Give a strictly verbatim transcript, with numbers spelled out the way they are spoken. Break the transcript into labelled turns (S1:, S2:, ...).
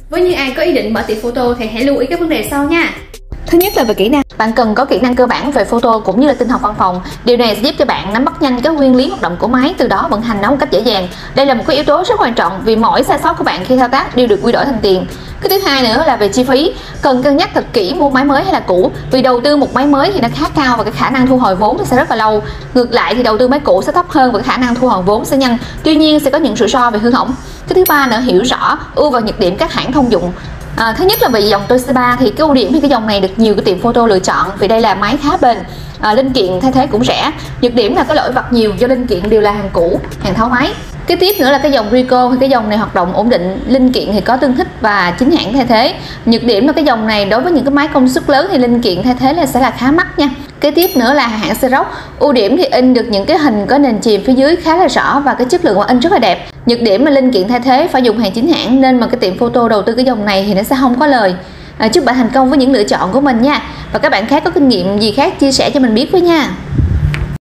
S1: Với những ai có ý định mở tiệm photo thì hãy lưu ý các vấn đề sau nha. Thứ nhất là về kỹ năng. Bạn cần có kỹ năng cơ bản về photo cũng như là tin học văn phòng. Điều này sẽ giúp cho bạn nắm bắt nhanh các nguyên lý hoạt động của máy, từ đó vận hành nó một cách dễ dàng. Đây là một cái yếu tố rất quan trọng vì mỗi sai sót của bạn khi thao tác đều được quy đổi thành tiền. Cái thứ hai nữa là về chi phí. Cần cân nhắc thật kỹ mua máy mới hay là cũ, vì đầu tư một máy mới thì nó khá cao và cái khả năng thu hồi vốn nó sẽ rất là lâu. Ngược lại thì đầu tư máy cũ sẽ thấp hơn và cái khả năng thu hồi vốn sẽ nhanh. Tuy nhiên sẽ có những rủi ro về hư hỏng. Cái thứ ba nữa, hiểu rõ ưu và nhược điểm các hãng thông dụng. À, thứ nhất là về dòng Toshiba thì cái ưu điểm thì cái dòng này được nhiều cái tiệm photo lựa chọn vì đây là máy khá bền, à, linh kiện thay thế cũng rẻ. Nhược điểm là có lỗi vặt nhiều do linh kiện đều là hàng cũ, hàng tháo máy. Cái tiếp nữa là cái dòng Ricoh thì cái dòng này hoạt động ổn định, linh kiện thì có tương thích và chính hãng thay thế. Nhược điểm là cái dòng này đối với những cái máy công suất lớn thì linh kiện thay thế là sẽ là khá mắc nha. Cái tiếp nữa là hãng Xerox. Ưu điểm thì in được những cái hình có nền chìm phía dưới khá là rõ và cái chất lượng in rất là đẹp. Nhược điểm là linh kiện thay thế phải dùng hàng chính hãng, nên mà cái tiệm photo đầu tư cái dòng này thì nó sẽ không có lời. À, chúc bạn thành công với những lựa chọn của mình nha. Và các bạn khác có kinh nghiệm gì khác chia sẻ cho mình biết với nha.